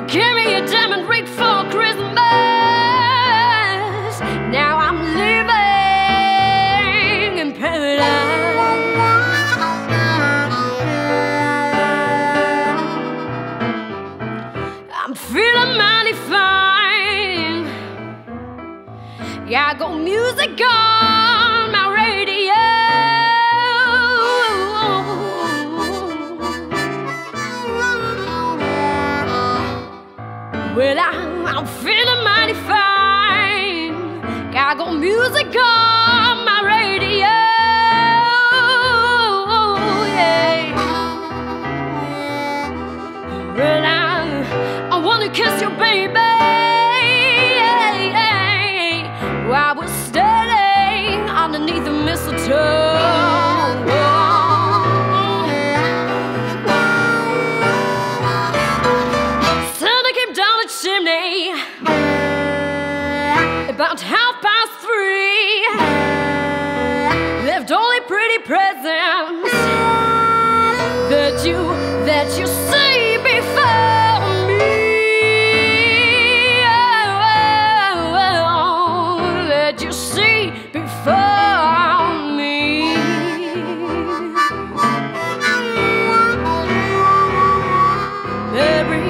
Give me a diamond ring for Christmas. Now I'm living in paradise. I'm feeling mighty fine. Yeah, I got music on my radio. Well, I'm feeling mighty fine. I got music on my radio. Yeah. Well, I wanna kiss you, baby. While we're standing underneath the mistletoe. Chimney about 3:30. Left only pretty presents that you see before me. That you see before me. Every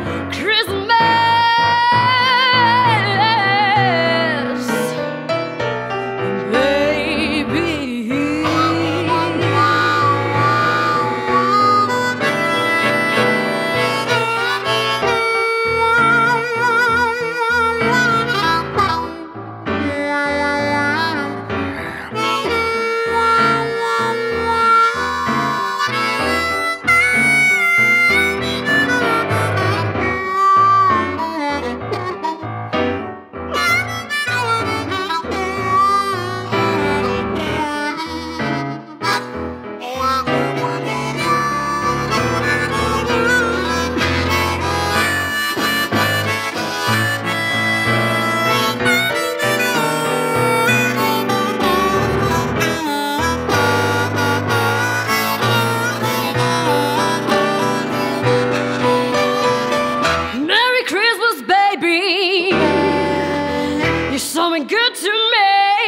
good to me.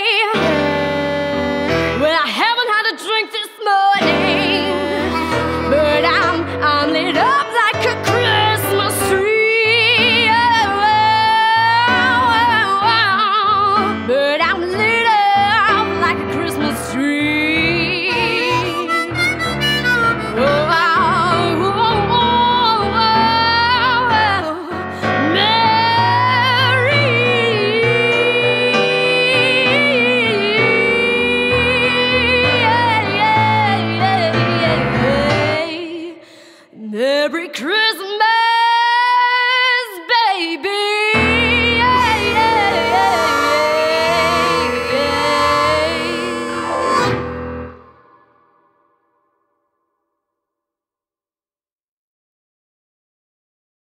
Well, I haven't had a drink this morning, but I'm lit up like a Christmas tree. But I'm lit up like a Christmas tree. Merry Christmas.